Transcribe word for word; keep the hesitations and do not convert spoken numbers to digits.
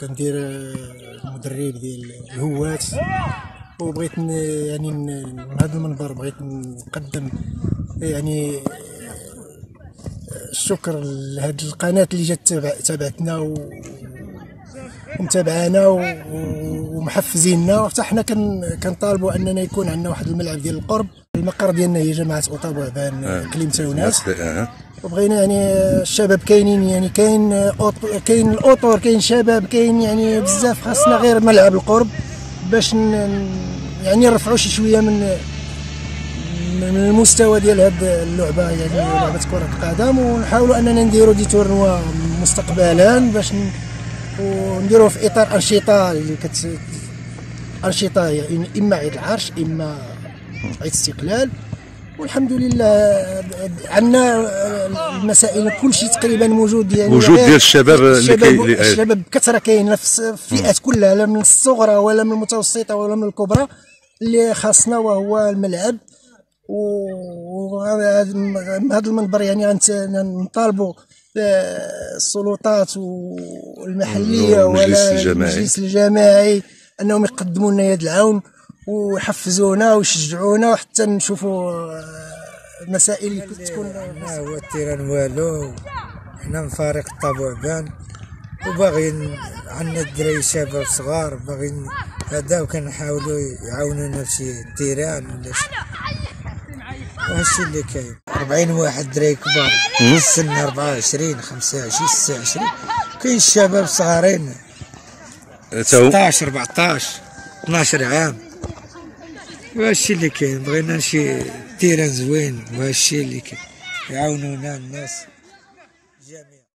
كندير مدرب ديال الهوات، وبغيت يعني من هذا المنبر بغيت نقدم يعني الشكر لهذه القناه اللي جات تابعتنا ومتابعانا ومحفزيننا. وحتى حنا كنطالبوا اننا يكون عندنا واحد الملعب ديال القرب. المقر ديالنا هي جامعه اوطا بوعبان آه. كليمتاونات. آه. وبغينا يعني الشباب كاينين، يعني كاين كاين الاطور، كاين شباب، كاين يعني بزاف. خاصنا غير ملعب القرب باش يعني نرفعوا شي شويه من من المستوى ديال هاد اللعبه، يعني لعبه كره القدم، ونحاولوا اننا نديروا دي تورنوا مستقبلا باش ونديروه في اطار انشطه اللي كت انشطه يعني اما عيد العرش اما عيد الاستقلال. والحمد لله عندنا المسائل كلشي تقريبا موجود، يعني موجود ديال الشباب الشباب, الشباب بكثره كاين في الفئات كلها، لا من الصغرى ولا من المتوسطه ولا من الكبرى. اللي خاصنا وهو الملعب. وهذا المنبر يعني نطالبوا السلطات والمحليه ولا المجلس الجماعي انهم يقدموا لنا يد العون ويحفزونا ويشجعونا، وحتى نشوفوا المسائل اللي تكون. لا هو التيران والو، حنا من فريق طا بوعبان وباغيين عندنا الدراري شباب صغار باغيين هذا، وكنحاولوا يعاونونا في التيران ولا شي. وهادشي اللي كاين. أربعين واحد دراري كبار السن أربعة وعشرين خمسة وعشرين ستة وعشرين، كاين الشباب صغارين ستاش أربعطاش اثناش عام. وهادشي اللي كاين. بغينا شي تيران زوين، وهادشي اللي كاين يعاونونا الناس جميعا.